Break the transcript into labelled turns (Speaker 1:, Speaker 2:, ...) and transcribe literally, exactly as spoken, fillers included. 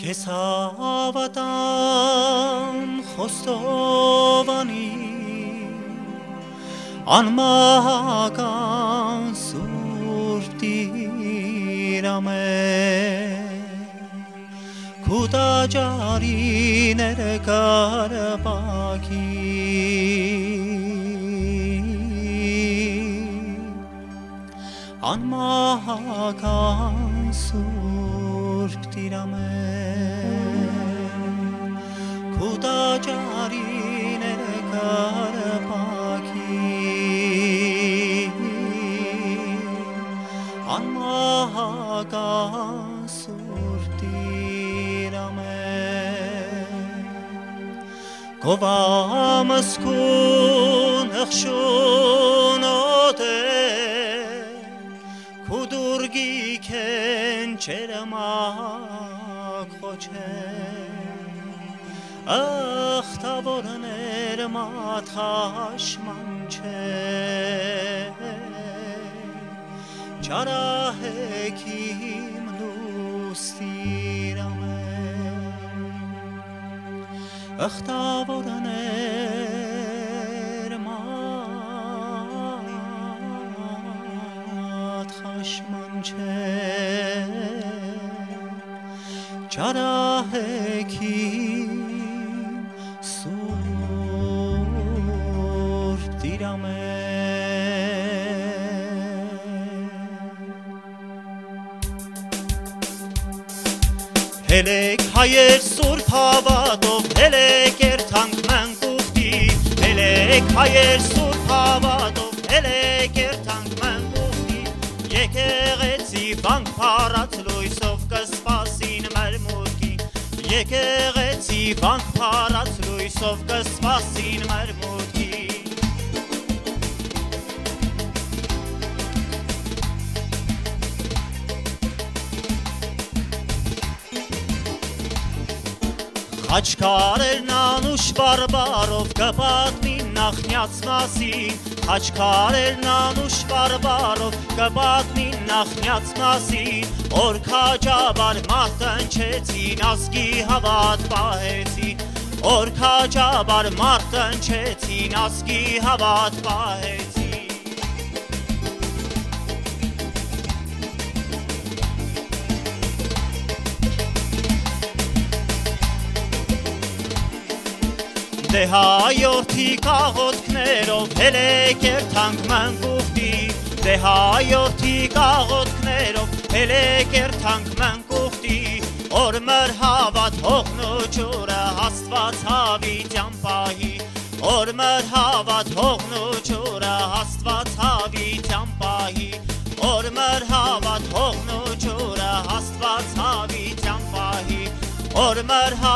Speaker 1: Քեսավատամ խոստովանի անմահական սուրբ Տիրամե քու տաճարիները կարապակի անմահական սուրբ Տիրամե քու տաճարիները կարապակի անմահական սուրբ Տիրամե գովամս քուն ըխշունոտ է քու դուրգի քեն չերմակ խոչե ախտավորներ մաթաշման չէ չարահեքիմ լուստիրամե ախտավորներ մաթաշման չէ չարահեքիմ Հելեք հայեր սուրբ հավատով, հելեք երթանք մենք ուխտի Հելեք հայեր սուրբ հավատով, հելեք երթանք մենք ուխտի Եկեղեցի վանք փարած լույսով կսպասին մեր մուտքի Եկեղեցի վանք փարած լույսով կսպասին մեր մուտքի Խաչքարերն անուշ բարբարով կպատմին նախնյաց մասին Խաչքարերն անուշ բարբարով կպատմին նախնյաց մասին Որ քաջաբար մարդ տնչեցին ազգի հավատ պահեցին Որ քաջաբար մարդ տնչեցին ազգի հավատ պահեցին Դե հայորդի կաղոտքներով հելեք երթանք մենք ուխտի Դե հայորդի կաղոտքներով հելեք երթանք մենք ուխտի Որ մեր հավատ հողն ու ջուրը Աստված հավիտյան պահի Որ մեր հավատ հողն ու ջուրը Աստված հավիտյան պահի Որ մեր հավատ հողն ու ջուրը Աստված հավիտյան պահի Որ մեր